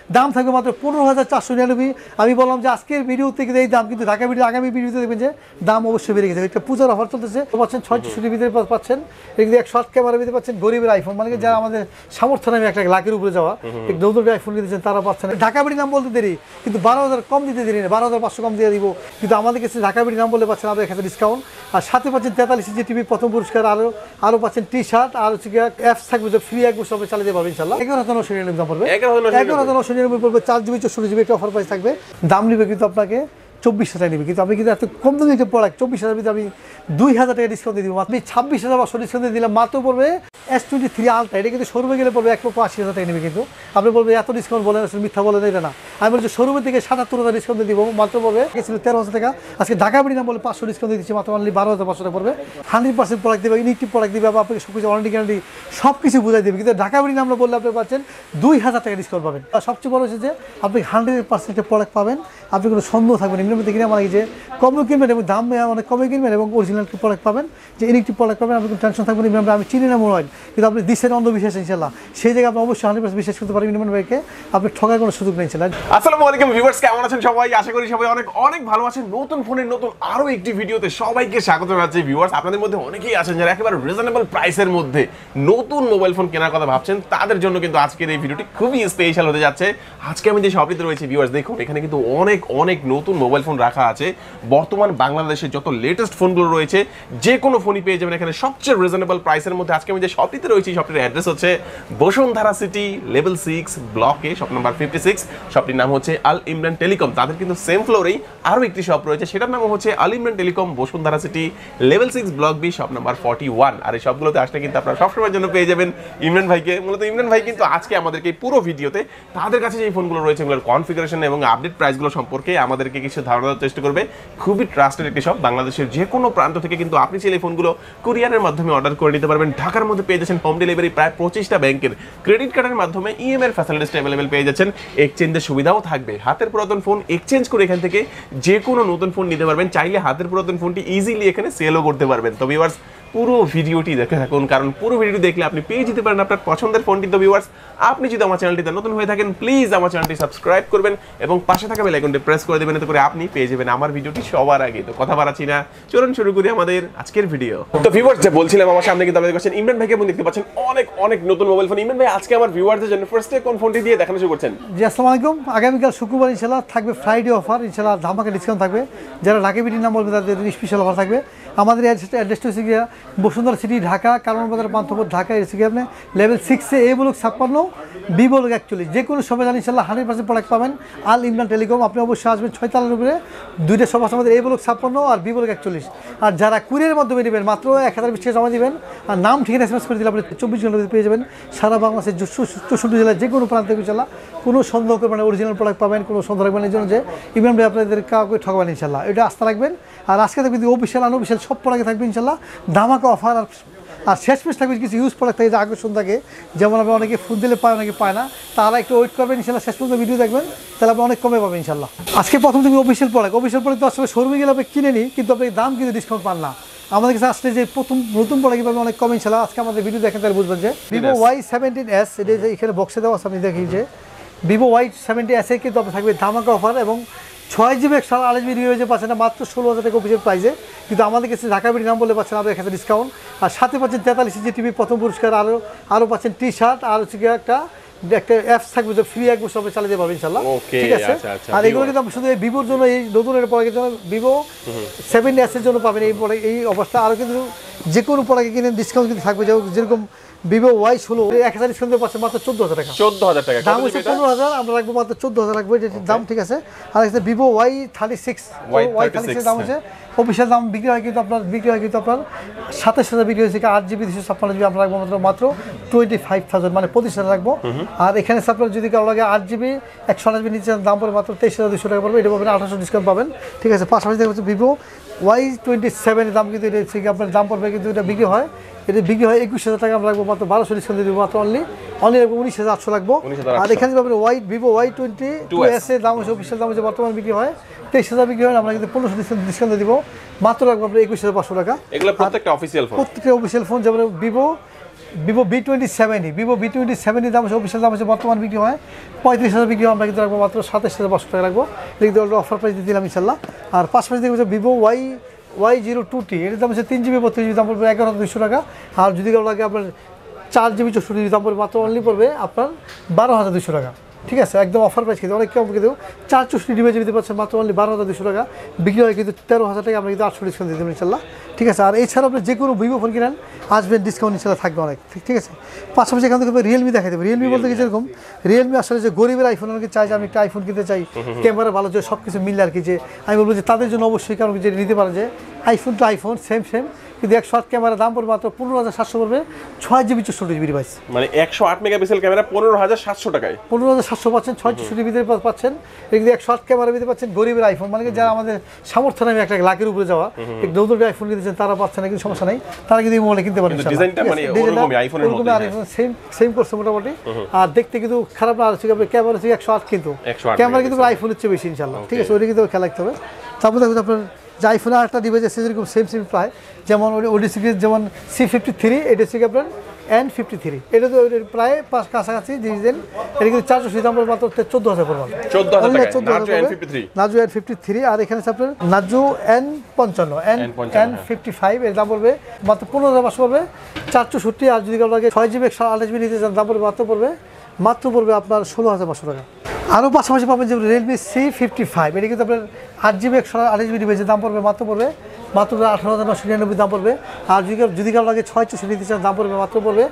দাম থাকবে মাত্র 15,499। আমি বললাম যে আজকের ভিডিও থেকে এই দাম, কিন্তু ঢাকা ভিডিও আগামী ভিডিওতে দেখবেন যে দাম অবশ্যই বেড়ে গেছে। এটা পূজার অফার চলতেছে, পাচ্ছেন 664 ভিতরে পাচ্ছেন, এদিকে 108 ক্যামেরার ভিতরে পাচ্ছেন গরিবের আইফোন, মানে যারা আমাদের সামর্থ্য নেই 1 লাখের উপরে যাওয়া নতুন আইফোন কিনতেছেন তারা পাচ্ছেন। ঢাকা ভিডিও নাম বলতে দেরি, কিন্তু 12,000 কম দিতে দেরি না, 12,500 কম দিয়ে দিব, কিন্তু আমাদের কাছে ঢাকা ভিডিও নাম বলে পাচ্ছেন আমাদের এখানে ডিসকাউন্ট। আর সাথে পাচ্ছেন 43 ইঞ্চি টিভি প্রথম পুরস্কার, আরো পাচ্ছেন টি-শার্ট, আর হচ্ছে অ্যাপস থাকবে যে ফ্রি 1 বছর আপনি চালিয়ে পারবেন ইনশাআল্লাহ। 11,999 দাম পড়বে, 11,999 পড়বে, 4GB 64GB একটা অফার প্রাইস থাকবে। দাম নিবে কিন্তু আপনাকে 24,000 নেবে, কিন্তু আমি কিন্তু এত কম দামে একটা প্রোডাক্ট 24,000 ভিতরে আমি 2,000 টাকা ডিসকাউন্ট দিয়ে দিব। আপনি 26,500 ডিসকাউন্ট দিয়ে দিলাম, মাত্র পড়বে S23 আলট্রা। এটা কিন্তু শোরুমে গেলে পড়বে 1,80,000 টাকা নেবে, কিন্তু আপনি বলবেন এত ডিসকাউন্ট বলেন, আসলে মিথ্যা বলেন, এটা না। আমি বলছি শোরুমের থেকে 77,000 ডিসকাউন্ট দিয়ে দিব, মাত্র পড়বে ছিল 13,000 টাকা, আজকে ঢাকা বিডি নাম বলে 500 ডিসকাউন্ট দিয়ে দিচ্ছি, মাত্র অনলি 12,500 টাকা পড়বে। 100% প্রোডাক্ট দেবে, ইনএক্টিভ প্রোডাক্ট দিবে, আপনাকে সব কিছু ওয়ারেন্টি গ্যারান্টি সব কিছু বুঝাই দেবে। কিন্তু ঢাকা বিডি নাম বললে আপনি পাচ্ছেন 2,000 টাকা ডিসকাউন্ট পাবেন। আর সবচেয়ে বড় হচ্ছে যে আপনি 100% প্রোডাক্ট পাবেন, আপনি কোনো সন্দেহ থাকবেন ইংল্যান্ড থেকে কিনে, মানে যে কমে কিনবেন এবং দাম অনেক কমে কিনবেন এবং অরিজিনাল প্রোডাক্ট পাবেন, যে ইনএক্টিভ প্রোডাক্ট পাবেন, আপনি কোনো টেনশন থাকবেন না। আমি চিনি না মোবাইল, কিন্তু আপনি দিচ্ছেন অন্ধবিশ্বাস ইনশাআল্লাহ, সেই জায়গায় আপনি অবশ্যই 100% বিশ্বাস করতে পারবেন ইমরান ভাইকে, আপনি ঠকার কোনো সুযোগ নেই ইনশাআল্লাহ। আসসালামু আলাইকুম ভিউয়ার্স, কেমন আছেন সবাই? আশা করি সবাই অনেক অনেক ভালো আছেন। নতুন ফোনের নতুন আরো একটি ভিডিওতে সবাইকে স্বাগত জানাচ্ছি। ভিউয়ার্স, আপনাদের মধ্যে অনেকেই আছেন যারা একেবারে রিজনেবল প্রাইসের মধ্যে নতুন মোবাইল ফোন কেনার কথা ভাবছেন, তাদের জন্য কিন্তু আজকের এই ভিডিওটি খুবই স্পেশাল হতে যাচ্ছে। আজকে আমি যে শপটিতে রয়েছি ভিউয়ার্স, দেখুন এখানে কিন্তু অনেক অনেক নতুন মোবাইল ফোন রাখা আছে। বর্তমান বাংলাদেশের যত লেটেস্ট ফোনগুলো রয়েছে যে কোনো ফোনই পেয়ে যাবেন এখানে সবচেয়ে রিজনেবল প্রাইসের মধ্যে। আজকে আমি যে শপটিতে রয়েছি, শপটির অ্যাড্রেস হচ্ছে বসুন্ধরা সিটি লেভেল 6 ব্লকে, শপ নাম্বার 56। শপটির নাম হচ্ছে আল ইমরান টেলিকম। তাদের কিন্তু সেম ফ্লোরেই আরো একটি শপ রয়েছে, সেটার নাম হচ্ছে Al Imran telecom Bashundhara city level 6 block B, shop number 41। আর এই সবগুলোতে আসলে কিন্তু আপনারা সবসময়ের জন্য পেয়ে যাবেন ইমরান ভাইকে। মূলত ইমরান ভাই কিন্তু আজকে আমাদেরকে পুরো ভিডিওতে তাদের কাছে যে ফোনগুলো রয়েছে এগুলোর কনফিগারেশন এবং আপডেট প্রাইসগুলো সম্পর্কে আমাদেরকে কিছু ধারণা দেওয়ার চেষ্টা করবে। খুবই ট্রাস্টেড একটি শপ, বাংলাদেশের যে কোনো প্রান্ত থেকে কিন্তু আপনি চাইলে ফোনগুলো কুরিয়ারের মাধ্যমে অর্ডার করে নিতে পারবেন। ঢাকার মধ্যে পেয়ে যাচ্ছেন হোম ডেলিভারি, প্রায় 25টা ব্যাংকের ক্রেডিট কার্ডের মাধ্যমে ইএমআই ফ্যাসিলিটিস অ্যাভেলেবল পেয়ে যাচ্ছেন। এক্সচেঞ্জের সুবিধাও থাকবে, হাতের পুরাতন ফোন এক্সচেঞ্জ করে এখান থেকে যে কোনো নতুন ফোন নিতে পারবেন। চাইলে হাতের পুরাতন ফোনটি ইজিলি এখানে সেলও করতে পারবেন। তো ভিউয়ার্স, পুরো ভিডিওটি দেখে থাকুন, কারণ পুরো ভিডিও দেখলে আপনি পেয়ে যেতে পারেন আপনার পছন্দের ফোনটি। তো ভিউয়ার্স, আপনি যদি আমার চ্যানেলটিতে নতুন হয়ে থাকেন, প্লিজ আমার চ্যানেলটি সাবস্ক্রাইব করবেন এবং পাশে থাকা বেল আইকনটি প্রেস করে দেবেন, এতে করে আপনি পেয়ে যাবেন আমার ভিডিওটি সবার আগে। তো কথা বাড়াচ্ছি না, চলুন শুরু করি আমাদের আজকের ভিডিও। তো ভিউয়ার্স, যে বলছিলাম, আমার সামনে কিন্তু আপনারা দেখছেন ইমরান ভাইকে, এবং দেখতে পাচ্ছেন অনেক অনেক নতুন মোবাইল ফোন। ইমরান ভাই, আজকে আমার ভিউয়ারদের জন্য ফার্স্টে কোন ফোনটি দিয়ে দেখানো শুরু করছেন? জি, আসসালামু আলাইকুম। আগামীকাল শুক্রবার ইনশাআল্লাহ থাকবে ফ্রাইডে অফার, ইনশাআল্লাহ ধামাকা ডিসকাউন্ট থাকবে। যারা ঢাকা বিডি নাম বলবে তাদের স্পেশাল অফার থাকবে। আমাদের অ্যাড্রেসটা হচ্ছে গিয়ে বসুন্ধরা সিটি ঢাকা, কারণ বাজার পান্থপথ ঢাকা, এসে গিয়ে আপনি লেভেল 6-এ এ ব্লক 56 বি ব্লক 41। যে কোনো সবাই জানি ইনশাআল্লাহ 100% প্রোডাক্ট পাবেন আল ইমরান টেলিকম। আপনি অবশ্যই আসবেন 6 তলার উপরে, দুইটা সব আছে আমাদের, এ ব্লক 56 আর বি ব্লক 41। আর যারা কুরিয়ারের মাধ্যমে নেবেন মাত্র 1020 টাকা জমা দিবেন, আর নাম ঠিকানা এসএমএস করে দিলে আপনি 24 ঘন্টার পেয়ে যাবেন সারা বাংলাদেশের 64 জেলায় যে কোনো প্রান্ত থেকে ইনশাআল্লাহ। কোনো সন্দেহ করবেন না, অরিজিনাল প্রোডাক্ট পাবেন, কোনো সন্দেহ রাখবেন এই জন্য যে ইমরান ভাই আপনাদের কাউকে ঠকাবেন ইনশাআল্লাহ, এটা আস্থা রাখবেন। আর আজকে থাকবে অফিসিয়াল আনঅফিসিয়াল সব প্রোডাক্ট থাকবে ইনশাআল্লাহ, ধামাকা অফার। আর শেষ মেশ থাকবে কিছু ইউজ প্রোডাক্ট থাকে যে আকর্ষণ থাকে, যেমন আপনি অনেকে ফুড দিলে পায়, অনেকে পায় না, তারা একটু ওয়েট করবেন ইনশাআল্লাহ, শেষ পর্যন্ত ভিডিও দেখবেন, তাহলে আপনি অনেক কমে পাবেন ইনশাআল্লাহ। আজকে প্রথম থেকে অফিসিয়াল প্রোডাক্ট তো আসলে শোরুমে গেলে আপনি কিনে নিই, কিন্তু আপনি দাম কিন্তু ডিসকাউন্ট পান না। আমাদের কাছে আসলে যে প্রথম নতুন প্রোডাক্ট পাবেন অনেক কমে ইনশাআল্লাহ। আজকে আমাদের ভিডিও দেখেন তাহলে বুঝবেন যে ভিভো Y17s, এটা এখানে বক্সে দেওয়া আছে, আমি দেখি যে ভিভো Y17s কিন্তু আপনার থাকবে ধামাকা অফার এবং 6GB 128GB হয়েছে পাচ্ছেন না মাত্র 16,000 টাকা অফিসের প্রাইসে। কিন্তু আমাদের কাছে ঢাকা বিডি নাম বলে পাচ্ছেন আমাদের এখানে ডিসকাউন্ট। আর সাথে পাচ্ছেন 43 ইঞ্চি টিভি প্রথম পুরস্কার, আরও পাচ্ছেন টি-শার্ট, আর হচ্ছে একটা অ্যাপস থাকবে যে ফ্রি 1 বছর চালিয়ে পাবেন ইনশাআল্লাহ, ঠিক আছে। আর এগুলো কিন্তু আপনি শুধু এই ভিভোর জন্য, এই নতুন প্রোডাক্টের জন্য, ভিভো 7S এর জন্য পাবেন এই অবস্থা। আরও কিন্তু যে কোনো প্রোডাক্টে কিনে ডিসকাউন্ট কিন্তু থাকবে, যেরকম ভিভো Y16 1000 ডিসকাউন্ট পাচ্ছে মাত্র 14,000 টাকা। 14,000 টাকা দাম হচ্ছে 15,000, আমরা রাখবো মাত্র 14,000 রাখবো, এটার দাম, ঠিক আছে। আর হচ্ছে ভিভো Y36 দাম হচ্ছে অফিসিয়াল দাম বিক্রি হয় কিন্তু আপনার 27,000 বিক্রি হয়েছে, 8GB 256GB আমরা রাখবো মাত্র 25,000, মানে 25,000 রাখবো। আর এখানে আপনার যদি কারো লাগে 8GB 128GB নিচে দাম পড়বে মাত্র 23,200 টাকা পড়বে, এটা পাবেন 2800 ডিসকাউন্ট পাবেন, ঠিক আছে। পাশাপাশি হচ্ছে ভিভো Y27 এর দাম কিন্তু এটা হচ্ছে আপনার দাম পড়বে, কিন্তু এটা বিক্রি হয় 21,000 টাকা, আমরা রাখবো মাত্র 1200 ডিসকাউন্ট দিয়ে দেবো, মাত্র অনলি রাখবো 19,800 রাখবো। আর এখানে পাবেন ভিভো Y22s এর দাম হচ্ছে অফিসিয়াল দাম হচ্ছে বর্তমান বিক্রি হয় 23,000 বিক্রি হয়, আমরা কিন্তু 1500 ডিসকাউন্ট দিব, মাত্র রাখবো আপনার 21,500 টাকা। এগুলো প্রত্যেকটা অফিসিয়াল ফোন, প্রত্যেকটা অফিসিয়াল ফোন, যেমন Vivo Vivo V2070 Vivo V2070 দাম আছে অফিসিয়াল দাম আছে বর্তমান বিক্রি হয় 35,000 বিক্রি হয়, আমরা কিন্তু রাখবো মাত্র 27,500 টাকা রাখবো, লিখতে অফার প্রাইস দিয়ে দিলাম ইনশাল্লাহ। আর পাশাপাশি দেখবো যে ভিভো Y02T এটার দাম আছে 3GB 32GB দাম পড়বে 11,200 টাকা। আর যদি কারো লাগে আপনার 4GB 64GB দাম পড়বে মাত্র অনলি পড়বে আপনার 12,200 টাকা। ঠিক আছে, একদম অফার প্রাইস কিন্তু অনেক কম, কিন্তু 464GB দিতে পারছেন মাত্র অনলি 12,200 টাকা, বিক্রি হয় কিন্তু 13,000 টাকা, আমরা কিন্তু 800 ডিসকাউন্ট দিয়ে দেবেন ইনশাল্লাহ। ঠিক আছে, আর এছাড়া আপনি যে কোনো ভিভো ফোন কিনেন আসবেন, ডিসকাউন্ট ইনশাল্লাহ থাকবে অনেক। ঠিক আছে, পাশাপাশি এখান থেকে রিয়েলমি দেখাই দেবে। রিয়েলমি বলতে কি যেরকম রিয়েলমি আসলে যে গরিবের আইফোন অনেকে চাই যে আমি একটা আইফোন কিনতে চাই, ক্যামেরা ভালো, যে সব কিছু মিললে আর কি, যে আমি বলবো যে তাদের জন্য অবশ্যই কারণ যে নিতে পারে যে আইফোন টু আইফোন সেম কিন্তু 108 ক্যামেরার দাম পড়বে মাত্র 15,700 পড়বে, 6GB 64GB ডিভাইস, মানে 108 মেগাপিক্সেল ক্যামেরা 15,700 টাকায়, 15,700 পাচ্ছেন, 6GB পাচ্ছেন, কিন্তু 108 ক্যামেরা দিতে পাচ্ছেন গরিবের আইফোন, মানে যারা আমাদের সামর্থ্য নেই একটা লাখের উপরে যাওয়া নতুন আইফোন কিনতেছেন তারা পাচ্ছেন না, কিন্তু সমস্যা নাই, তারা কিন্তু এই মোবাইলে কিনতে পারেন। ডিজাইনটা মানে ওরকমই আইফোনের মতো, আইফোন সেম করছে মোটামুটি, আর দেখতে কিন্তু খারাপ না, আর ক্যামেরা 108 কিন্তু ক্যামেরা কিন্তু আইফোনের চেয়ে বেশি ইনশাআল্লাহ। ঠিক আছে, ওইটা কিন্তু খেয়াল রাখতে হবে। তারপর দেখুন আপনার যে আইফোনে আরেকটা ডিভাইস আছে যেরকম সেম প্রায়, যেমন ওডি সিরিজ যেমন C53, এটা হচ্ছে আপনার N53, এটা তো প্রায় কাছাকাছি ডিজাইন, এটা কিন্তু 400 দাম পড়বে মাত্র 14,000 পড়বে, 14,000 নাজু N53। আর এখানে আছে আপনার নাজু N55, এর দাম পড়বে মাত্র 15,500 পড়বে, 464। আর যদি কারো লাগে 6GB 128GB নিতে চান দাম পড়বে মাত্র পড়বে আপনার 16,500 টাকা। আরও পাশাপাশি পাবেন যে রিয়েলমি C55, এটা কিন্তু আপনার 8GB 128GB ডিভাইসের দাম পড়বে মাত্র 18,999 দাম পড়বে। আর যদি কারো লাগে 664 নিতে চান দাম পড়বে মাত্র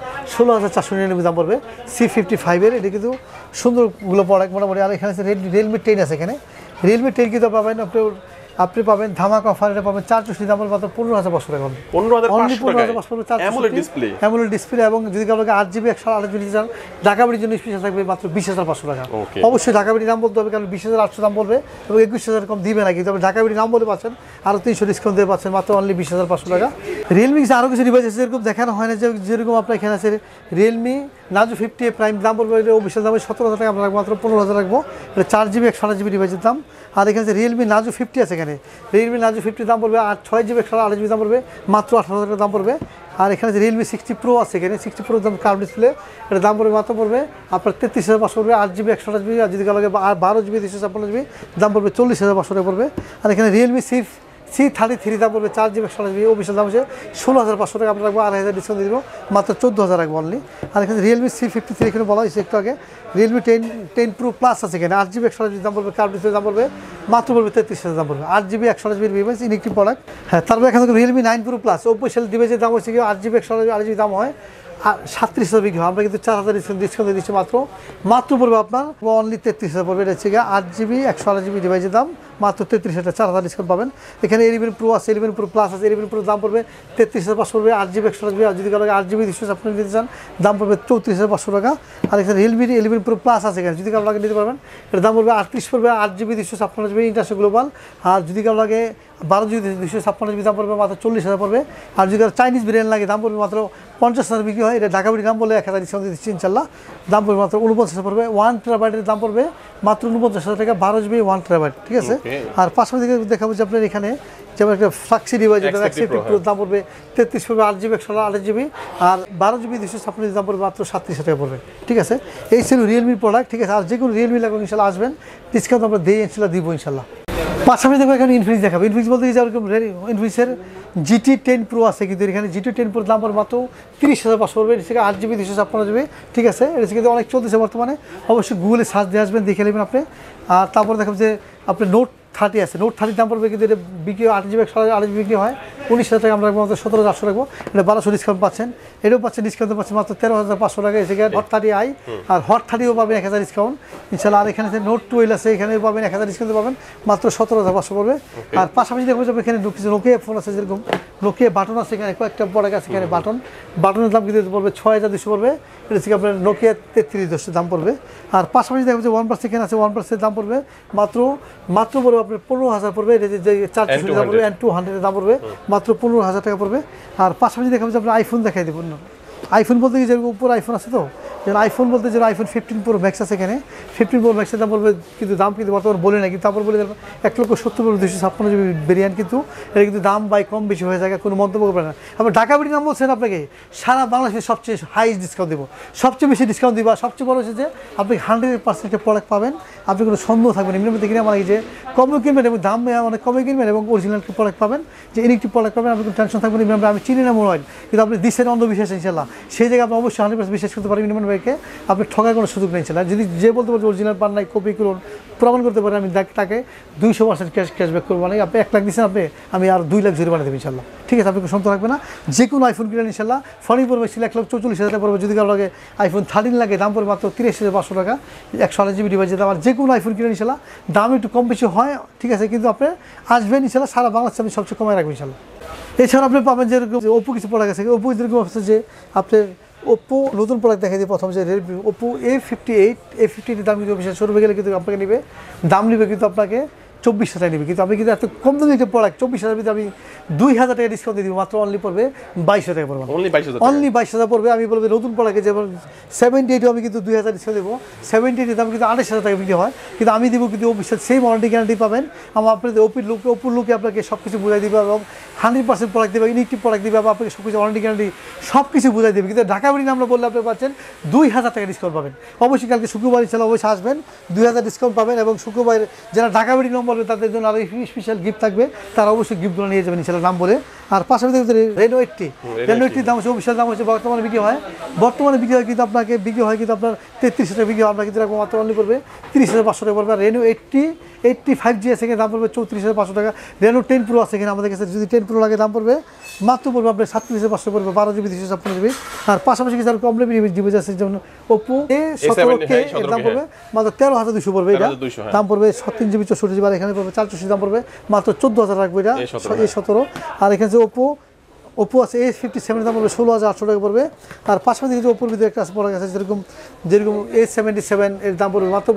16,499 দাম পড়বে C55 এর। এটা কিন্তু সুন্দরগুলো প্রোডাক্ট মোটামুটি। আর এখানে আছে রিয়েলমি 10 আছে, এখানে রিয়েলমি 10 কিন্তু পাবেন আপনি পাবেন ধামাকা অফার, এটা পাবেন 464 দাম মাত্র 15,500 টাকা, 15,500 টাকা অ্যামোলেড ডিসপ্লে। এবং যদি কারো 8GB 128GB নিতে চান ঢাকা বিডির জন্য স্পেশাল থাকবে মাত্র 20,500 টাকা। অবশ্যই ঢাকা বিডির নাম বলতে হবে, কারণ 20,800 দাম বলবে এবং 21,000 কম দিবে না, কিন্তু আপনি ঢাকা বিডির নাম বলে পাচ্ছেন আরও 300 ডিসকাউন্ট দিয়ে পাচ্ছেন মাত্র অনলি 20,500 টাকা। রিয়েলমি আরও কিছু ডিভাইস আছে যেরকম দেখানো হয় না, যেরকম আপনার এখানে আছে রিয়েলমি নাজু 50 প্রাইম, দাম বলবো অফিসিয়াল দাম 17,000 টাকা, আমরা রাখবো মাত্র 15,000 রাখবো, এটা 4GB 128GB ডিভাইসের দাম। আর এখানে রিয়েলমি নাজু 50 আছে, এখানে রিয়েলমি নাজু 50 দাম পড়বে 6GB 128GB দাম পড়বে মাত্র 18,000 টাকা দাম পড়বে। আর এখানে যে রিয়েলমি 60 Pro আছে, এখানে 60 Pro দাম কার্ভ ডিসপ্লে, এটা দাম পড়বে মাত্র পড়বে আপনার 33,500 পড়বে, 8GB 128GB। আর যদি কারো লাগে 12GB 256GB দাম পড়বে 40,500 টাকা পড়বে। আর এখানে রিয়েলমি C33 দাম পড়বে 4GB 128GB, অফিসিয়াল দাম হচ্ছে 16,500 টাকা, আমরা রাখবো 2,500 ডিসকাউন্ট দিয়ে দেবো মাত্র 14,000 রাখবো অনলি। আর এখানে রিয়েলমি C53 এখানে বলা হয়েছে একটু আগে, রিয়েলমি 10 Pro Plus আছে, এখানে 8GB 128GB দাম পড়বে, কার্ভ ডিসপ্লে দাম পড়বে মাত্র পড়বে 33,000 দাম পড়বে, 8GB 128GB device inactive product. হ্যাঁ, তারপরে এখানে রিয়েলমি 9 Pro Plus অফিসিয়াল ডিভাইসের দাম হচ্ছে কি 8GB 128GB দাম হয়, আর 37,000 বিক্রি হয়, আমরা কিন্তু 4,000 ডিসকাউন্ট দিয়ে দিচ্ছি মাত্র পড়বে আপনার অনলি 33,000 পড়বে। এটা হচ্ছে 8GB 128GB ডিভাইসের দাম মাত্র 33,000, 4,000 ডিসকাউন্ট পাবেন। এখানে 11 Pro আছে, 11 Pro Plus আছে, 11 Pro দাম পড়বে 33,500 পড়বে, 8GB 128GB। আর যদি কারো 8GB 256 নিতে চান দাম পড়বে 34,500 টাকা। আর এখানে রিয়েলমি 11 Pro Plus আছে, এখানে যদি কারো লাগে নিতে পারবেন, এর দাম পড়বে 38 পড়বে, 8GB 256GB ইন্টারন্যাশনাল গ্লোবাল। আর যদি কারো লাগে 12GB 256GB দাম পড়বে মাত্র 40,000 পড়বে। আর যদি কারো চাইনিজ ভেরিয়েন্ট লাগে দাম পড়বে মাত্র 50,000 বিক্রি হয়, এটা ঢাকা বিডির দাম বলে 1,000 ডিসকাউন্ট দিচ্ছি ইনশাল্লাহ, দাম পড়বে মাত্র 49,000 পড়বে। 1TB দাম পড়বে মাত্র 49,000 টাকা, 12GB 1TB। ঠিক আছে, আর পাশাপাশি দেখাবো যে আপনার এখানে যেমন একটা ফ্লাক্সি ডিভাইস, দাম পড়বে 33 পড়বে, 8GB 128GB। আর 12GB 256 দাম পড়বে মাত্র 37,000 টাকা পড়বে। ঠিক আছে, এই ছিল রিয়েলমির প্রোডাক্ট। ঠিক আছে, আর যে কোনো রিয়েলমি লাগবে ইনশাল্লাহ আসবেন, ডিসকাউন্ট আমরা দিয়ে ইনশাল্লাহ দিব ইনশাল্লাহ। পাশাপাশি দেখবো এখানে ইনফিনিক্স দেখাবো। ইনফিনিক্স বলতে গিয়ে যেরকম ইনফিনিক্সের GT 10 Pro আছে, কিন্তু এখানে GT 10 Pro দাম পড়বে মাত্র 30,500 পড়বে, এটা থেকে 8GB 256GB। ঠিক আছে, এটা কিন্তু অনেক চলতেছে বর্তমানে, অবশ্যই গুগলে সার্চ দিয়ে আসবেন, দেখে নেবেন আপনি। আর তারপর দেখাবো যে আপনার নোট 30 আছে, নোট 30 দাম পড়বে, কিন্তু এটা বিক্রি 8GB 128GB বিক্রি হয় 19,000 টাকা, আমরা রাখবো মাত্র 17,800 রাখবো, এটা 1200 ডিসকাউন্ট পাচ্ছেন। এটাও পাচ্ছেন ডিসকাউন্ট পাচ্ছেন মাত্র 13,500 টাকা। এসে হট 30i আর হট 30ও পাবেন 1,000 ডিসকাউন্ট ইনশাল্লাহ। আর এখানে নোট 12 আছে, এখানে পাবেন 1,000 ডিসকাউন্ট পাবেন মাত্র 17,500 পড়বে। আর পাশাপাশি দেখবো যে এখানে কিছু নোকিয়া ফোন আছে, যেরকম নোকিয়া বাটন আছে, এখানে কয়েকটা প্রোডাক্ট আছে, এখানে বাটনের দাম কিন্তু পড়বে 6,200 পড়বে, এটা থেকে আপনার নোকিয়া 33,000 দাম পড়বে। আর পাশাপাশি দেখবো যে OnePlus এখানে আছে, OnePlus-এর দাম পড়বে মাত্র পড়বে আপনার 15,000 পড়বে, এটা যে 400 দাম পড়বে, N200 দাম পড়বে মাত্র 15,000 টাকা পড়বে। আর পাশাপাশি দেখাবো যে আপনার আইফোন দেখাই দেবো, আইফোন বলতে কি যেরকম উপর আইফোন আছে তো, যেন আইফোন বলতে যেন আইফোন 15 প্রো ম্যাক্স আছে এখানে, 15 প্রো ম্যাক্সের দাম বলবে, কিন্তু দাম কিন্তু বর্তমানে বলে না, কিন্তু তারপর বলে 1,70,256 জিবি ভেরিয়েন্ট, কিন্তু এটা কিন্তু দাম বাই কম বেশি হয়ে যায়, কোনো মন্তব্য করবে না। আবার ঢাকা বিডি নাম বলছেন আপনাকে সারা বাংলাদেশের সবচেয়ে হাইস্ট ডিসকাউন্ট দেবো, সবচেয়ে বেশি ডিসকাউন্ট দিব। আর সবচেয়ে বড় হচ্ছে যে আপনি 100% প্রোডাক্ট পাবেন, আপনি কোনো সন্দেহ থাকবেন এমনি মধ্যে কিনে আমার যে কমে কিনবেন এবং দাম অনেক কমে কিনবেন এবং অরিজিনাল প্রোডাক্ট পাবেন, যে ইলেকট্রিক প্রোডাক্ট পাবেন, আপনি কোনো টেনশন থাকবেন। ইমরান আমি চিনি না মোবাইল, কিন্তু আপনি দিচ্ছেন অন্ধবিশ্বাস ইনশাল্লাহ, সেই জায়গায় আপনি অবশ্যই 100% বিশ্বাস করতে পারবেন ইমরান ভাইকে, আপনি ঠকার কোনো সুযোগ নেই ইনশাল্লাহ। যদি যে বলতে পারছে অরিজিনাল পান নাই, কপি করুন, প্রমাণ করতে পারেন, আমি তাকে 200% ক্যাশব্যাক করবো। মানে আপনি 1 লাখ দিচ্ছেন, আমি আর 2 লাখ জরিমানা দেবেন ইনশাল্লাহ, ঠিক আছে? আপনি কোনো সন্দেহ রাখবে না। যে কোনো আইফোন কিনেন ইনশাল্লাহ ফোনই পড়বে ছিল 1,44,000 টাকা পড়বে। যদি কারো লাগে আইফোন 13 লাগে দাম পড়বে মাত্র 83,500 টাকা, 128 জিবি ডিভাইসের দাম। আর যে কোনো আইফোন কিনেন ইনশাল্লাহ দাম একটু কম বেশি হয়, ঠিক আছে? কিন্তু আপনি আসবেন ইনশাল্লাহ, সারা বাংলাদেশে আমি সবচেয়ে কমায় রাখবেন ইনশাল্লাহ। এছাড়া আপনি পাবেন যেরকম ওপো কিছু প্রোডাক্ট আছে, ওপো যেরকম হচ্ছে যে আপনার ওপো নতুন প্রোডাক্ট দেখা দিয়ে প্রথম যে রেডমি ওপো A58 দাম কিন্তু বিশেষ শোরুমে গেলে কিন্তু আপনাকে নেবে, দাম নেবে কিন্তু আপনাকে 24,000 টাকা নেবে, কিন্তু আমি কিন্তু এত কম দামি একটা প্রোডাক্ট 24,000 ভিতরে আমি 2,000 টাকা ডিসকাউন্ট দিয়ে দিব, মাত্র অনলি পড়বে 22,000 টাকা পড়বে, অনলি 22,000 পড়বে। আমি বলবো নতুন প্রোডাক্টে যেমন 78 আমি কিন্তু 2,000 ডিসকাউন্ট দেবো, 78 দাম কিন্তু 28,000 টাকা বিক্রি হয়, কিন্তু আমি দিব কিন্তু অফিসের সেই ওয়ারেন্টি গ্যারান্টি পাবেন। আমার আপনাদের ওপোর লুকে আপনাকে সব কিছু বুঝাই দিবে এবং 100% প্রোডাক্ট দেবে, ইলেকট্রিক প্রোডাক্ট দেবে, আপনাকে সব কিছু ওয়ারেন্টি গ্যারান্টি সব কিছু বুঝাই দেবে। কিন্তু ঢাকা বিডি নামটা বললে আপনি পাচ্ছেন 2,000 টাকা ডিসকাউন্ট পাবেন। অবশ্যই কালকে শুক্রবার ইনশাল্লাহ অবশ্যই আসবেন, 2,000 ডিসকাউন্ট পাবেন এবং শুক্রবার যারা ঢাকা বিডি নাম বলবে তাদের জন্য আরও স্পেশাল গিফট থাকবে, তারা অবশ্যই গিফটগুলো নিয়ে যাবেন ইনশাল্লাহ নাম বলে। আর পাশাপাশি রেনো 80 দাম হচ্ছে অফিসিয়াল দাম হচ্ছে বর্তমানে বিক্রি হয় কিন্তু আপনাকে বিক্রি হয় কিন্তু আপনার 33 টাকা বিক্রি হয়, আপনার কিন্তু মাত্র অনলি পড়বে 30,500 টাকা পড়বে। আর রেনো 85G আছে এখানে দাম পড়বে 34,500 টাকা। রেনো 10 প্রো আছে এখানে আমাদের কাছে, যদি 10 প্রো লাগে দাম পড়বে মাত্র পড়বে আপনার 37,500 পড়বে, 12 জিবি 256 জিবি। আর পাশাপাশি কিছু কম দামি ডিভাইস আছে, যেমন ওপো A17K এর দাম পড়বে মাত্র 13,200 পড়বে, এটা দাম পড়বে 3 জিবি 64 জিবি। আর এখানে পড়বে 464 দাম পড়বে মাত্র 14,000 রাখবে, এটা A17। আর এখানে যে ওপো আছে A57 দাম পড়বে 16,800 টাকা পড়বে। আর পাশাপাশি কিছু ওপোর ভিতরে একটা প্রোডাক্ট আছে যেরকম A77 এর দাম পড়বে মাত্র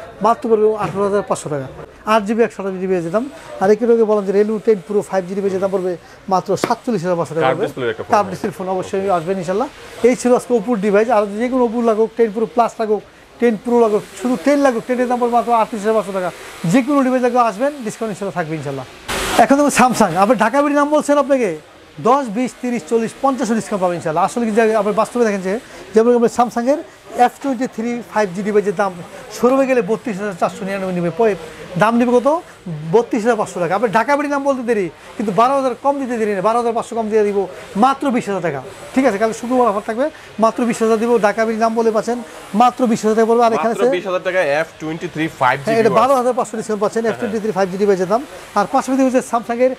18,500 টাকা, 8 জিবি 128 জিবি যেতাম। আর একটু আগে বললাম যে রেনো 10 প্রো 5G ডিভাইসের দাম পড়বে মাত্র 47,500 টাকা পড়বে, কার্ভ ডিসপ্লে ফোন। অবশ্যই আসবেন ইনশাল্লাহ। এই ছিল আজকে ওপোর ডিভাইস। আর যে কোনো ওপোর লাগুক, 10 প্রো প্লাস লাগুক, 10 প্রো লাগুক, শুধু 10 লাগুক, 10 এর দাম পড়বে মাত্র 38,500 টাকা। যে কোনো ডিভাইস লাগুক আসবেন, ডিসকাউন্ট ইনশাল্লাহ থাকবে ইনশাল্লাহ। এখন তো স্যামসাং, আপনি ঢাকা বিডি নাম বলছেন, আপনাকে 10, 20, 30, 40, 50 ডিসকাউন্ট পাবেন ইনশাল্লাহ। আসলে কি আপনার বাস্তবে দেখেন যে যেমন আপনার স্যামসাংয়ের F23 5G ডিভাইসের দাম শোরুমে গেলে 32,499 নেবে, দাম নেবে কত? 32,500 টাকা। আপনি ঢাকা বিডি নাম বলতে দেরি, কিন্তু 12,000 কম দিতে দেরি না, 12,500 কম দিয়ে দিব মাত্র 20,000 টাকা, ঠিক আছে? কালকে শুক্রবার অফার থাকবে, মাত্র 20,000 দিব। ঢাকা বিডি নাম বলে পাচ্ছেন মাত্র 20,000 টাকা পড়বে। আর এখানে 20,000 টাকা F23 5G, এটা 12,500 ডিসকাউন্ট পাচ্ছেন F23 5G ডিভাইসের দাম। আর পাশাপাশি হচ্ছে স্যামসাংয়ের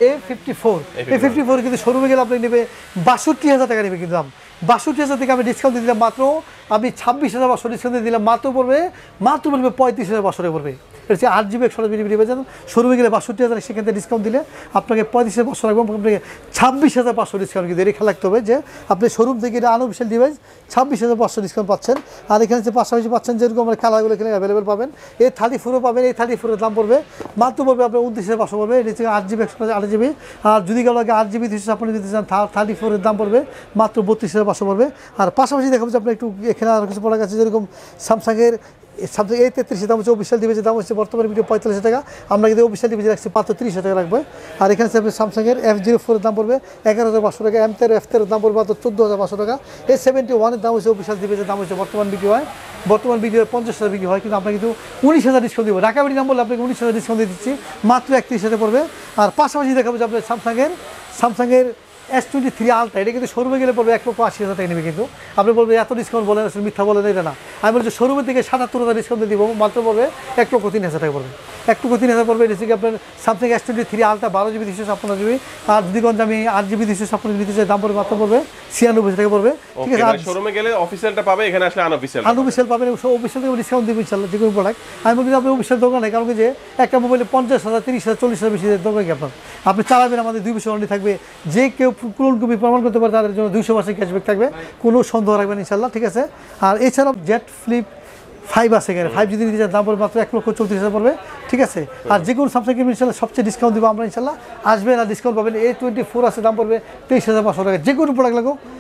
A54 কিন্তু শোরুমে গেলে আপনি নেবে 62,000 টাকা নেবে, কিন্তু দাম 62,000 থেকে আমি ডিসকাউন্ট দিয়ে দিলাম মাত্র, আমি 26,500 ডিসকাউন্ট দিয়ে দিলাম, মাত্র পড়বে 35,500 টাকা পড়বে। এটা হচ্ছে 8 জিবি 128 জিবি ডিভাইস, শোরুমে গেলে 62,000, সেখান থেকে ডিসকাউন্ট দিলে আপনাকে 35,500 রাখবো, আপনাকে 26,500 ডিসকাউন্ট কিন্তু এটা খেয়াল রাখতে হবে যে আপনি শোরুম থেকে এটা আনঅফিশিয়াল ডিভাইস 26,500 ডিসকাউন্ট পাচ্ছেন। আর এখানে যে পাশাপাশি পাচ্ছেন যেরকম আমরা কালারগুলো এখানে অ্যাভেলেবেল পাবেন, A34 পাবেন, A34 এর দাম পড়বে মাত্র পড়বে আপনার 29,500 পড়বে। এটা হচ্ছে 8 জিবি 128 জিবি। আর যদি কারো আগে 8 জিবি 256 নিতে চান 34 এর দাম পড়বে মাত্র 32,500 পড়বে। আর পাশাপাশি দেখাবো যে আপনার একটু এখানে আর কিছু প্রোডাক্ট আছে, যেরকম স্যামসাংয়ের A33 দাম হচ্ছে অফিসিয়াল ডিভাইসের দাম হচ্ছে বর্তমানে ভিডিও 45,000 টাকা, আমরা কিন্তু অফিসিয়াল ডিভাইস রাখছি মাত্র 30,000 টাকা রাখবে। আর এখানে স্যামসাংয়ের F04 এর দাম পড়বে 11,500 টাকা, F13 এর দাম পড়বে মাত্র 14,500 টাকা। A71 এর দাম হচ্ছে অফিসিয়াল ডিভাইসের দাম হচ্ছে বর্তমান বিক্রি হয় 50,000 বিক্রি হয়, কিন্তু আমরা কিন্তু 19,000 ডিসকাউন্ট দিব। ঢাকা বিডি নাম বললে আপনাকে 19,000 ডিসকাউন্ট দিয়ে দিচ্ছি, মাত্র 31,000 পড়বে। আর পাশাপাশি দেখাবো যে আপনার স্যামসাংয়ের S23 আলট্রা, এটা কিন্তু শোরুমে গেলে পড়বে 1,80,000 টাকা নেবে, কিন্তু আপনি বলবেন এত ডিসকাউন্ট বলেন, আসলে মিথ্যা বলেন, এটা না। আমি বলছি শোরুমের থেকে 77,000 ডিসকাউন্ট দিব, মাত্র পড়বে 1,03,000 টাকা পড়বে, 1,03,000 পড়বে। এটা হচ্ছে আপনার Samsung S23 ultra 12 GB 256 GB. আর যদি কোন আমি 8 জিবি 256 নিতে চাই, দাম পড়বে মাত্র পড়বে 96,000 টাকা পড়বে, ঠিক আছে? আর শোরুমে গেলে অফিসিয়ালটা পাবে, এখানে আসলে আনঅফিসিয়াল পাবেন, অফিসিয়াল থেকে ডিসকাউন্ট দিব ইনশাআল্লাহ যে কোনো প্রোডাক্ট। আমি বলি আপনি অফিসিয়াল দোকানে, কারণ কি যে একটা মোবাইলে 50,000, 30,000, 40,000 বেশি দোকান কি আপনি চালাবেন, আমাদের 2 বছর ওয়ারেন্টি থাকবে, যে কেউ ক্লোন কপি প্রমাণ করতে পারে তাদের জন্য 200% ক্যাশব্যাক থাকবে, কোনো সন্দেহ রাখবেন ইনশাআল্লাহ, ঠিক আছে? আর এছাড়াও Z Flip 5 আছে এখানে, 5 যদি নিতে চান দাম পড়বে মাত্র 1,34,000 পড়বে, ঠিক আছে? আর যে কোনো স্যামসাং কিনবেন ইনশাআল্লাহ সবচেয়ে ডিসকাউন্ট দিব আমরা ইনশাআল্লাহ, আসবেন আর ডিসকাউন্ট পাবেন। A24 আছে, দাম পড়বে 23,500 টাকা। যে কোনো প্রোডাক্ট লাগো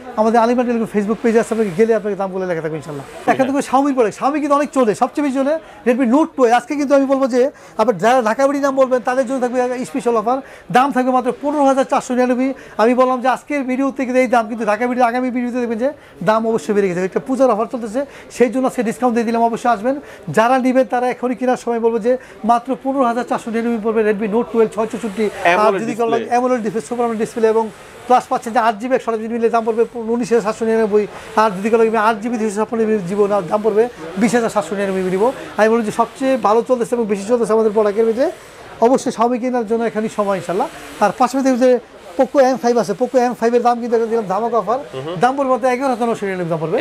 আমাদের আলিমরান টেলিকম ফেসবুক পেজে আছে, আপনাকে গেলে আপনাকে দাম বলে লেখা থাকবে ইনশাল্লাহ। এখন থেকে Xiaomi প্রোডাক্ট, Xiaomi কিন্তু অনেক চলে, সবচেয়ে বেশি চলে Redmi Note 12। আজকে কিন্তু আমি বলবো যে আপনার যারা ঢাকা বিডি নাম বলবেন তাদের জন্য থাকবে স্পেশাল অফার, দাম থাকবে মাত্র 15,499। আমি বললাম যে আজকের ভিডিওতে কিন্তু এই দাম, কিন্তু ঢাকা বিডি আগামী ভিডিওতে দেখবেন যে দাম অবশ্যই বেড়ে গেছে। একটা পূজার অফার চলতেছে, সেই জন্য আজকে ডিসকাউন্ট দিয়ে দিলাম, অবশ্যই আসবেন। যারা নেবেন তারা এখনই কেনার সময় বলবো যে মাত্র 15,499 পড়বে Redmi Note 12 664। আর যদি AMOLED display, super AMOLED display এবং প্লাস পাচ্ছেন যে 8GB 128GB মিলে দাম পড়বে 19,799। আর যদি কালো 8GB 256GB দিব না, দাম পড়বে 20,799 দিব। আমি বলি যে সবচেয়ে ভালো চলতেছে এবং বেশি চলতেছে আমাদের প্রোডাক্টের ভিতরে, অবশ্যই Xiaomi কেনার জন্য এখানেই সময় ইনশাল্লাহ। আর পাশাপাশি যে পোকো M5 আছে, পোকো M5 এর দাম কিন্তু দিলাম ধামাকা অফার, দাম পড়বে 11,999 দাম পড়বে,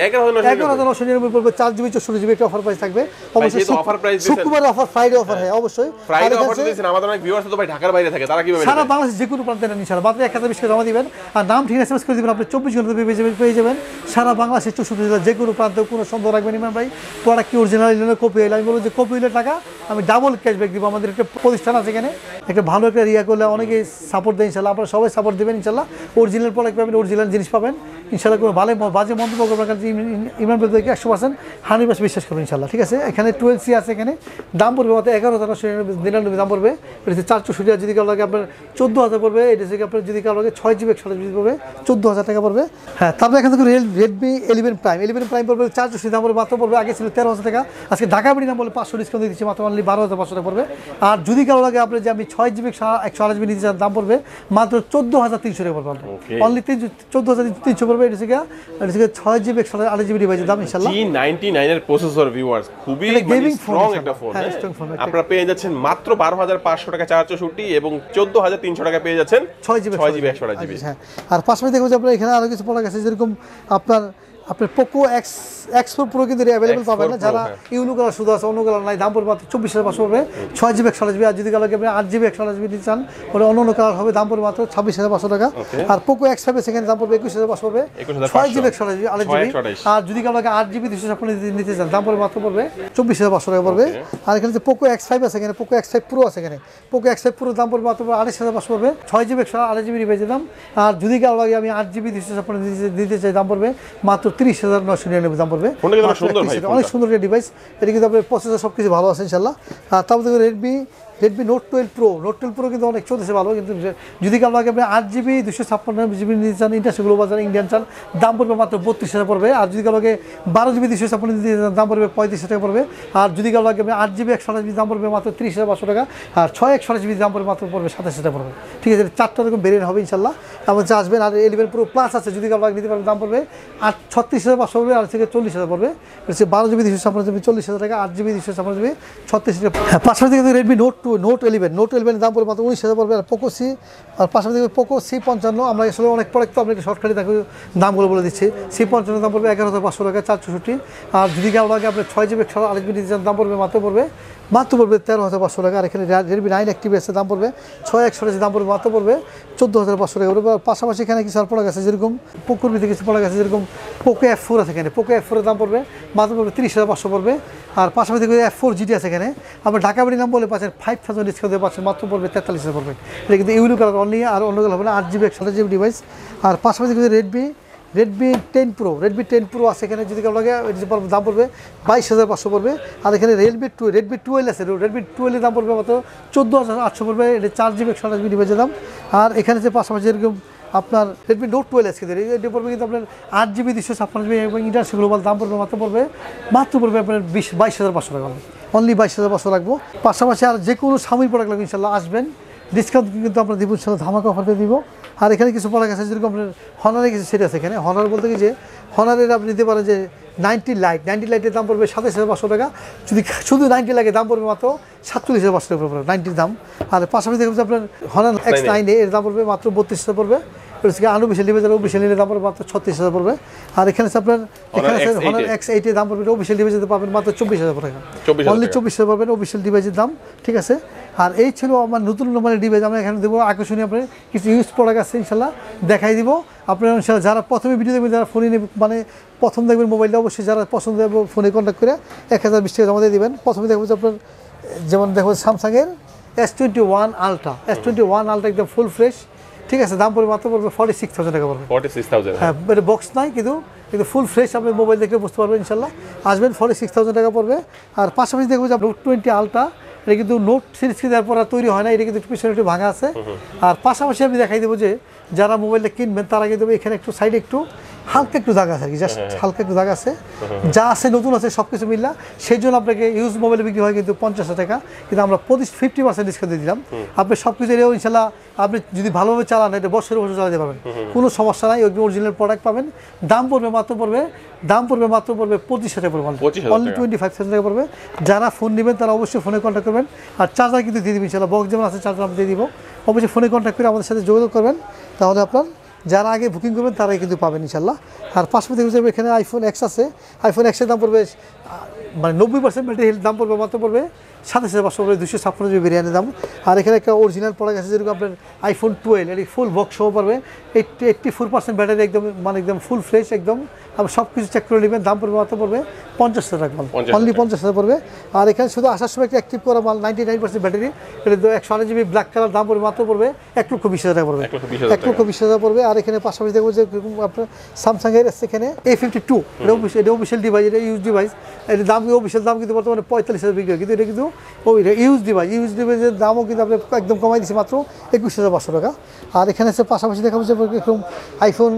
11,999 পড়বে। 4GB 64GB একটা অফার প্রাইস থাকবে অবশ্যই। শুক্রবার অফার, ফ্রাইডে অফার, হ্যাঁ অবশ্যই ফ্রাইডে অফার দিয়েছেন। আমাদের অনেক ভিউয়ার্স তো ভাই ঢাকার বাইরে থাকে, তারা কিভাবে সারা বাংলাদেশ যে কোনো প্রান্তে নেন ইনশাআল্লাহ মাত্র 1020 টাকা জমা দিবেন আর নাম ঠিক এসএমএস করে দিবেন, আপনি 24 ঘন্টা পেয়ে যাবেন সারা বাংলাদেশের 64 জেলা যে কোনো প্রান্তে। কোনো সন্দেহ রাখবেন ইমরান ভাই, প্রোডাক্ট কি অরিজিনাল হইলে কপি হইলে, আমি বলবো যে কপি হইলে টাকা আমি ডাবল ক্যাশব্যাক দিব। আমাদের একটা প্রতিষ্ঠান আছে এখানে, একটা ভালো একটা রিয়া করলে অনেকেই সাপোর্ট দেয় ইনশাল্লাহ, আপনারা সবাই সাপোর্ট দেবেন ইনশাল্লাহ। অরিজিনাল প্রোডাক্ট পাবেন, অরিজিনাল জিনিস পাবেন ইনশাল্লাহ। কোনো ভালো বাজে মন্তব্য করবেন কারণ ইমরান ভাই 100% 100% বিশ্বাস করবেন ইনশাল্লাহ, ঠিক আছে। এখানে 12C আছে, এখানে দাম পড়বে মাত্র 11,999 দাম পড়বে। এটা হচ্ছে 464, যদি কারো লাগে আপনার 14,000 পড়বে। এটা থেকে আপনার যদি কারো লাগে 6GB 128GB পড়বে 14,000 টাকা পড়বে। হ্যাঁ, তারপরে এখান থেকে Redmi 11 Prime পড়বে 464 দাম পড়বে, মাত্র পড়বে আগে ছিল 13,000 টাকা, আজকে ঢাকা বিডি নাম বলে 500 ডিসকাউন্ট দিয়ে দিচ্ছি, মাত্র অনলি 12,500 টাকা পড়বে। আর যদি কারো লাগে আপনার যে আমি 6GB 128GB নিতে চান, দাম পড়বে মাত্র 14,300 টাকা পড়বে, অনলি 14,300 পড়বে। এটা থেকে 6GB 128GB ডিভাইসের দাম ইনশাআল্লাহ। G99 এর প্রসেসর ভিউয়ার্স, খুবই স্ট্রং একটা ফোন। আপনারা পেয়ে যাচ্ছেন মাত্র 12,500 টাকা 464 এবং 14,300 টাকা পেয়ে যাচ্ছেন 6GB 128GB। হ্যাঁ, আর পাশাপাশি দেখো যে আপনারা এখানে আরো কিছু প্রোডাক্ট আছে, যেরকম আপনার পোকো X4 Pro কিন্তু অ্যাভেলেবল পাবেন না, যারা ইউনো কালার শুধু আছে, অন্য কালার নাই, দাম পড়বে মাত্র 24,500 পড়বে 6GB 128GB। আর যদি কালার আপনি 8GB 128GB নিতে চান, ওটা অন্য কালার হবে, দাম পড়বে মাত্র 26,500 টাকা। আর পোকো X5 সেখানে দাম পড়বে 21,500 পড়বে 6GB 128GB। আর যদি কালার 8GB 256 নিতে চান, দাম পড়বে মাত্র পড়বে 24,500 টাকা পড়বে। আর এখানে যে পোকো X5 আছে, এখানে পোকো X5 Pro আছে, এখানে পোকো X5 Pro দাম পড়বে মাত্র 28,500 পড়বে 6GB 128GB ডিভাইসের দাম। আর যদি কালার লাগে আমি 8GB 256 দিতে চাই, দাম পড়বে মাত্র 30,999 দাম পড়বে। অনেক সুন্দর একটা ডিভাইস, এটা কিন্তু আপনার প্রসেসর সবকিছু ভালো আছে ইনশাল্লাহ। আর তারপর Redmi Note 12 Pro কিন্তু অনেক চলতেছে ভালো, কিন্তু যদি কারো লাগে আপনি 8GB 256GB নিতে চান, ইন্টারন্যাশনাল বাজার ইন্ডিয়ান চান, দাম পড়বে মাত্র 32,000 পড়বে। আর যদি কারো লাগে 12GB 256 নিতে চান, দাম পড়বে 35,000 টাকা পড়বে। আর যদি কারো লাগে আপনি 8GB 128GB দাম পড়বে মাত্র 30,500 টাকা। আর 6/128GB দাম পড়বে মাত্র পড়বে 27,000 টাকা পড়বে, ঠিক আছে। 4টা রকম ভেরিয়েন্ট হবে ইনশাল্লাহ, আমার কাছে আসবেন। আর 11 Pro Plus আছে, যদি কারো লাগে নিতে পারবেন, দাম পড়বে 36,500 পড়বে। আর থেকে 40,000 পড়বে, 12GB 256GB 40,000 টাকা, 8GB 256GB 36,000 টাকা। হ্যাঁ, পাশাপাশি কিন্তু Redmi Note 11 দাম পড়বে মাত্র 19,000 পড়বে। আর পোকো C, আর পাশাপাশি পোকো C55, আমরা আসলে অনেক প্রোডাক্ট তো আপনাকে শর্টকাটে দেখো দামগুলো বলে দিচ্ছি। C55 দাম পড়বে 11,500 টাকা 464। আর যদি কারো লাগে আপনার 6GB 128GB নিতে চান, দাম পড়বে মাত্র পড়বে 13,500 টাকা। আর এখানে Redmi 9 Active আছে, দাম পড়বে 6/128, দাম পড়বে মাত্র পড়বে 14,500 টাকা পড়বে। পাশাপাশি এখানে কিছু প্রোডাক্ট আছে, যেরকম পোকোর ভিতরে কিছু প্রোডাক্ট আছে, যেরকম পোকো F4 আছে, এখানে পোকো F4 এর দাম পড়বে মাত্র পড়বে 30,500 পড়বে। আর পাশাপাশি F4 GT আছে, এখানে আপনার ঢাকা বিডি নাম বলে পাচ্ছেন 5,000 ডিসকাউন্ট দিয়ে পাচ্ছেন, মাত্র পড়বে 43,000 পড়বে। এটা কিন্তু ইউনো কালার অনলি, আর অন্য কালার হবে না, 8GB 128GB ডিভাইস। আর পাশাপাশি Redmi 10 Pro আছে, এখানে যদি কারো লাগে দাম পড়বে 22,500 পড়বে। আর এখানে Redmi 12 আছে, Redmi 12 এর দাম পড়বে মাত্র 14,800 পড়বে, এটা 4GB 128GB ডিভাইসের দাম। আর এখানে যে পাশাপাশি এরকম আপনার Redmi Note 12 আছে, এটা পড়বে কিন্তু আপনার 8GB 256GB এবং ইন্টারন্যাশনাল গ্লোবাল, দাম পড়বে মাত্র পড়বে আপনার 22,500 টাকা, অনলি 22,500 রাখবো। পাশাপাশি আর যে কোনো Xiaomi প্রোডাক্ট লাগবে ইনশাল্লাহ আসবেন, ডিসকাউন্ট কিন্তু আমরা দিব ইনশাল্লাহ, ধামাকা অফার দিয়ে দিব। আর এখানে কিছু প্রোডাক্ট আছে, যেরকম আপনার হনারের কিছু সেট আছে, এখানে হনার বলতে কি যে হনারের আপনি নিতে পারেন যে 90 লাইটের দাম পড়বে 27,500 টাকা, যদি শুধু 90 লাগে দাম পড়বে মাত্র 47,500 টাকা পড়বে 90 দাম। আর পাশাপাশি দেখবেন আপনার হনার X9 এর দাম পড়বে মাত্র 32,000 পড়বে, আনুবিশাল ডিভাইসের অফিসিয়াল নিলে দাম পড়বে মাত্র 36,000 পড়বে। আর এখানে আছে আপনার হনার X8 এর দাম পড়বে, অফিসিয়াল ডিভাইসে পাবেন মাত্র 24,000 টাকা, অনলি 24,000 পাবেন অফিসিয়াল ডিভাইসের দাম, ঠিক আছে। আর এই ছিল আমার নতুন নম্বরের ডিভাইস, আমরা এখানে দেবো আকর্ষণীয় আপনার কিছু ইউজ প্রোডাক্ট আছে ইনশাল্লাহ দেখাই দিব আপনারা ইনশাল্লাহ। যারা প্রথমে ভিডিও দেখবেন, যারা ফোনে মানে প্রথম দেখবেন মোবাইলটা, অবশ্যই যারা পছন্দ হবে ফোনে কন্ট্যাক্ট করে 1,020 টাকা জমা দিয়ে দেবেন। প্রথমে দেখবো যে আপনার যেমন দেখো স্যামসাংয়ের S21 Ultra একদম ফুল ফ্রেশ, ঠিক আছে, দাম পড়বে মাত্র পড়বে 46,000 টাকা পড়বে। 46,000 হ্যাঁ, এটা বক্স নাই কিন্তু ফুল ফ্রেশ, আপনি মোবাইল দেখে বুঝতে পারবেন ইনশাল্লাহ। আসবেন 46,000 টাকা পড়বে। আর পাশাপাশি দেখবো যে নোট 20 আলট্রা, এটা কিন্তু নোট সিরিজকে দেওয়ার পর আর তৈরি হয় না, এটা কিন্তু পিছনে একটু ভাঙা আছে। আর পাশাপাশি আমি দেখাই দেবো যে যারা মোবাইলটা কিনবেন তারা কিন্তু এখানে একটু সাইডে একটু হালকা একটু দাগ আছে আর কি, জাস্ট হালকা একটু দাগ আছে, যা আছে নতুন আছে সব কিছু মিললা। সেই জন্য আপনাকে ইউজ মোবাইল বিক্রি হয় কিন্তু 50,000 টাকা, কিন্তু আমরা 50% ডিসকাউন্ট দিয়ে দিলাম। আপনি সব কিছু এলেও ইনশাল্লাহ আপনি যদি ভালোভাবে চালান এটা বছরে বছর চালাতে পারবেন, কোনো সমস্যা নাই। একদম অরিজিনাল প্রোডাক্ট পাবেন। দাম পড়বে মাত্র পড়বে 25,000 টাকা পড়বে, অনলি 25,000 টাকা পড়বে। যারা ফোন নেবেন তারা অবশ্যই ফোনে কন্ট্যাক্ট করবেন। আর চার্জার কিন্তু দিয়ে দিবেন ইনশাল্লাহ, বক্স যেমন আছে চার্জার আমরা দিয়ে দিব। অবশ্যই ফোনে কন্ট্যাক্ট করে আমাদের সাথে যোগাযোগ করবেন, তাহলে আপনার যারা আগে বুকিং করবেন তারাই কিন্তু পাবেন ইনশাল্লাহ। আর পাশাপাশি এখানে আইফোন এক্স আছে, আইফোন এক্সের দাম পড়বে মানে 90% ব্যাটারি হেলথ, দাম পড়বে মাত্র পড়বে 27,500 পড়বে, 256 জিবি ভ্যারিয়েন্টের দাম। আর এখানে একটা অরিজিনাল প্রোডাক্ট আছে যেরকম আপনার আইফোন 12, এটি ফুল বক্স সহ পড়বে, 84% ব্যাটারি, একদম মানে একদম ফুল ফ্রেশ একদম। আপনি সব কিছু চেক করে নেবেন, দাম পড়বে মাত্র পড়বে 50,000 টাকা, অনলি 50,000 পড়বে। আর এখানে শুধু আসার সময় একটা অ্যাক্টিভ করা মাল 99% ব্যাটারি, এটা 128 জিবি ব্ল্যাক কালার, দাম পড়বে মাত্র পড়বে 1,20,000 টাকা পড়বে, 1,20,000 পড়বে। আর এখানে পাশাপাশি দেখবো যে আপনার স্যামসাংয়ের আছে এখানে A52, এটা অফিসিয়াল ডিভাইস, এটা ইউজ ডিভাইস, এর দাম অফিসিয়াল দাম কিন্তু বর্তমানে 45,000 বিক্রি হয়, কিন্তু এটা কিন্তু ইউজ ডিভাইসের দামও কিন্তু আপনি একদম কমাই দিচ্ছে মাত্র 21,500 টাকা। আর এখানে আছে পাশাপাশি দেখাবো যে এরকম আইফোন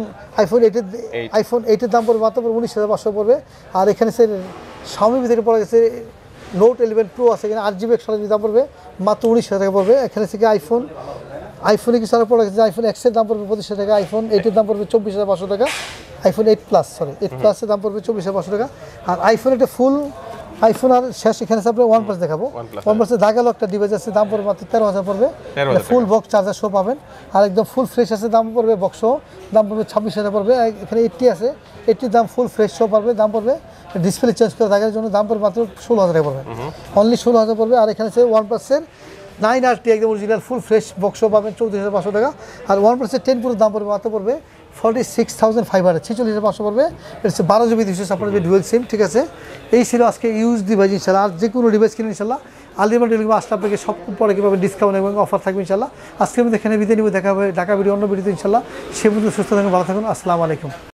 8-এর দাম পড়বে মাত্র 19,500 পড়বে। আর এখানে সে Xiaomi থেকে পড়ে গেছে নোট 11 প্রো আছে, এখানে 8GB 128GB দাম পড়বে মাত্র 19,000 টাকা পড়বে। এখানে থেকে আইফোনে কিছু আরও পড়ে গেছে, আইফোন এক্সের দাম পড়বে 25,000 টাকা, আইফোন 8-এর দাম পড়বে 24,500 টাকা, আইফোন 8 প্লাসের দাম পড়বে 24,500 টাকা। আর আইফোন একটা ফুল আইফোন আর শেষ এখানে আপনার OnePlus দেখাবো। OnePlus ঢাকালো একটা ডিভাইস আছে, দাম পড়বে মাত্র 13,000 পড়বে, ফুল বক্স চার্জার সহ পাবেন। আর একদম ফুল ফ্রেশ আছে, দাম পড়বে বক্স সহ, দাম পড়বে 26,000 পড়বে। এখানে 80 আছে, 80 দাম ফুল ফ্রেশ সহ পারবে, দাম পড়বে ডিসপ্লে চেঞ্জ করে থাকার জন্য দাম পড়বে মাত্র 16,000 টাকা পড়বে, অনলি 16,000 পড়বে। আর এখানে আছে OnePlus-এর 9RT একদম অরিজিনাল ফুল ফ্রেশ বক্সও পাবেন 34,500 টাকা। আর OnePlus-এর 10 Pro দাম পড়বে মাত্র পড়বে 46,500, 46,500 পড়বে। এটা হচ্ছে 12GB 256GB ডুয়েল সিম, ঠিক আছে। এই ছিল আজকে ইউজ ডিভাইস ইনশাল্লাহ। আর যে কোনো ডিভাইস কিনে ইনশাল্লাহ আল-ইমরান টেলিকম আসলে আপনাকে সব পরে কীভাবে ডিসকাউন্ট এবং অফার থাকবে ইনশাল্লাহ। আজকে আমি এখানে বিদায় নিব, দেখা হবে ঢাকা ভিডিও অন্য ভিডিওতে ইনশাল্লাহ। সে পর্যন্ত সুস্থ থাকুন, ভালো থাকুন, আসসালামু আলাইকুম।